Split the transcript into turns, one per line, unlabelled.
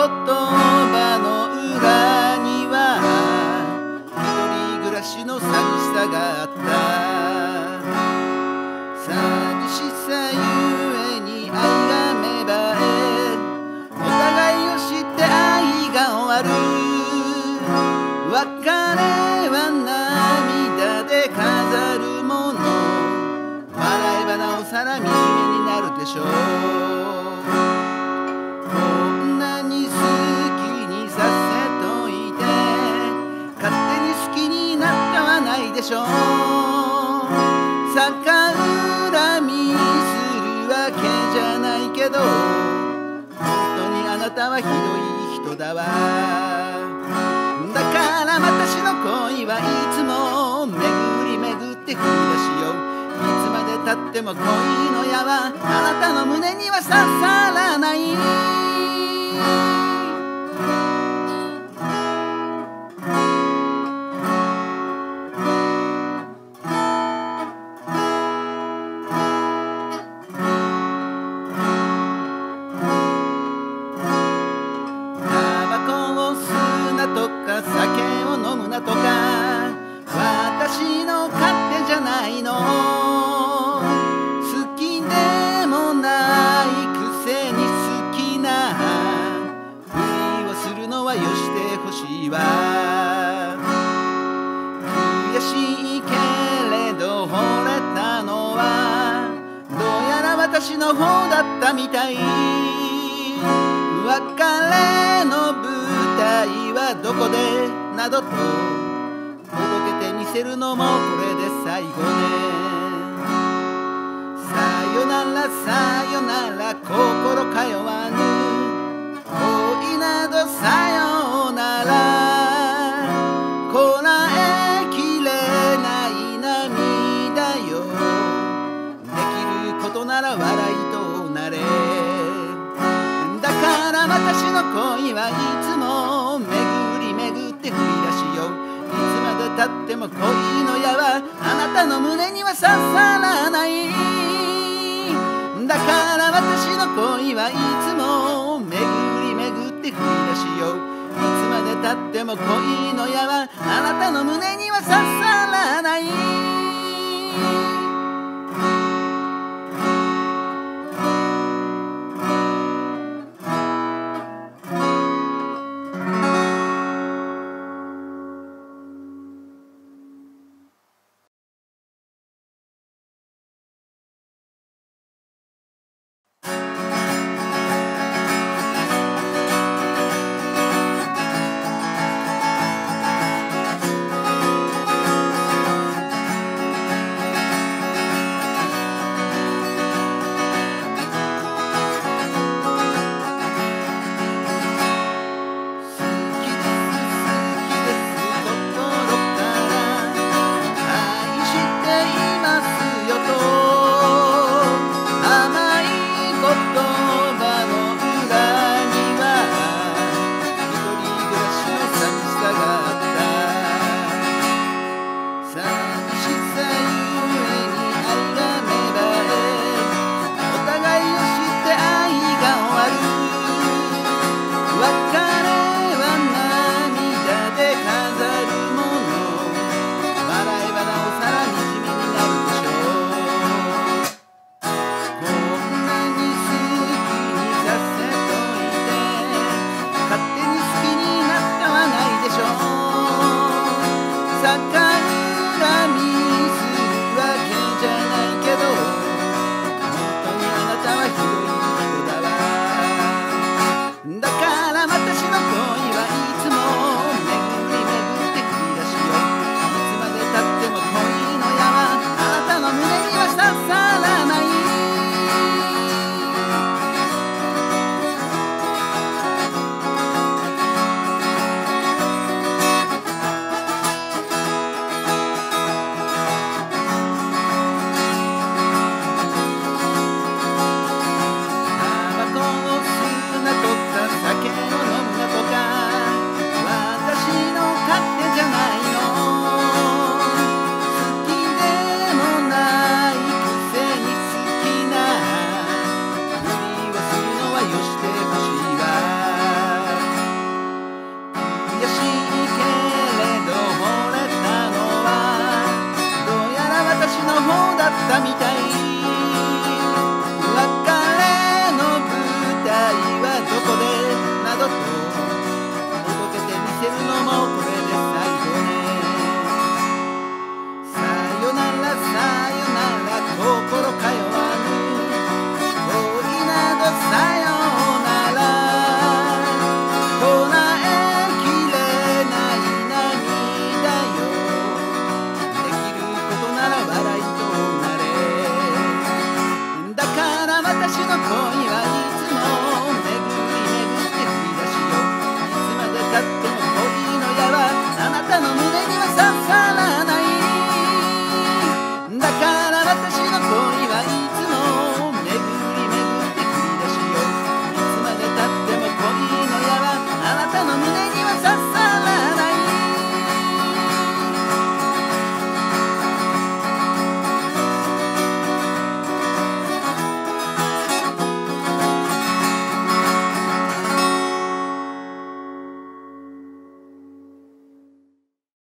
葉の裏には一人暮らしの寂しさがあった。寂しさゆえに愛が芽生え、お互いを知って愛が終わる。別れは涙で飾るもの、笑えばなおさら惨めになるでしょう。でしょう。逆恨みするわけじゃないけど、本当にあなたはひどい人だわ。だから私の恋はいつも巡り巡って振り出しよ。いつまでたっても恋の矢はあなたの胸には刺さらない。酒を飲むなとか私の勝手じゃないの。好きでもないくせに好きなふりをするのはよしてほしいわ。悔しいけれど惚れたのはどうやら私の方だったみたい。別れの舞台はどこでなどと届けてみせるのもこれで最後ね。さよならさよなら心通わぬ恋などさよなら。こらえきれない涙よ、できることなら笑いとなれ。だから私の恋はいつも巡り巡って振り出しよ。いつまでたっても恋の矢はあなたの胸には刺さらない。だから私の恋はいつも巡り巡って振り出しよ。いつまでたっても恋の矢はあなたの胸には刺さらない。